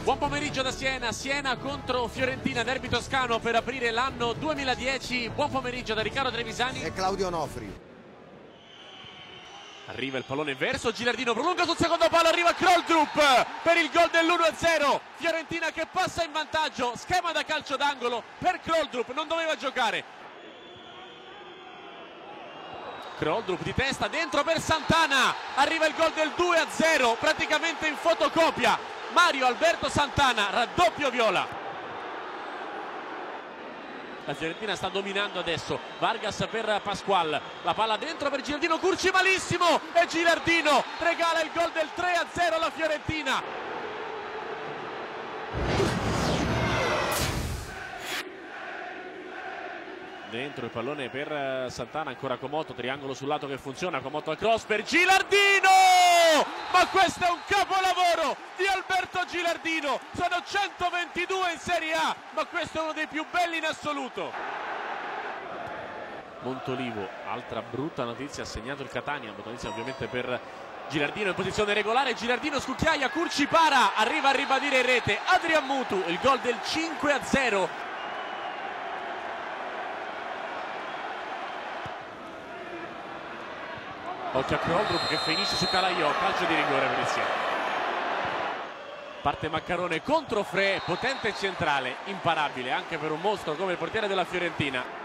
Buon pomeriggio da Siena, Siena contro Fiorentina, derby toscano per aprire l'anno 2010. Buon pomeriggio da Riccardo Trevisani e Claudio Onofri. Arriva il pallone verso Gilardino, prolunga sul secondo palo, arriva Kroldrup per il gol dell'1-0. Fiorentina che passa in vantaggio, schema da calcio d'angolo per Kroldrup, non doveva giocare. Kroldrup di testa dentro per Santana, arriva il gol del 2-0 praticamente in fotocopia. Mario Alberto Santana, raddoppio viola. La Fiorentina sta dominando adesso. Vargas per Pasqual, la palla dentro per Gilardino, Curci malissimo e Gilardino regala il gol del 3-0 alla Fiorentina. Dentro il pallone per Santana, ancora Comotto, triangolo sul lato che funziona, Comotto al cross per Gilardino! Ma questo è un capolavoro di Alberto Gilardino, sono 122 in Serie A, ma questo è uno dei più belli in assoluto. Montolivo, altra brutta notizia, ha segnato il Catania, notizia ovviamente per Gilardino in posizione regolare, Gilardino scucchiaia, Curci para, arriva a ribadire in rete Adrian Mutu, il gol del 5-0. Occhio a Kroldrup che finisce su Calaiò, calcio di rigore per il Siena. Parte Maccarone contro Fré, potente centrale, imparabile anche per un mostro come il portiere della Fiorentina.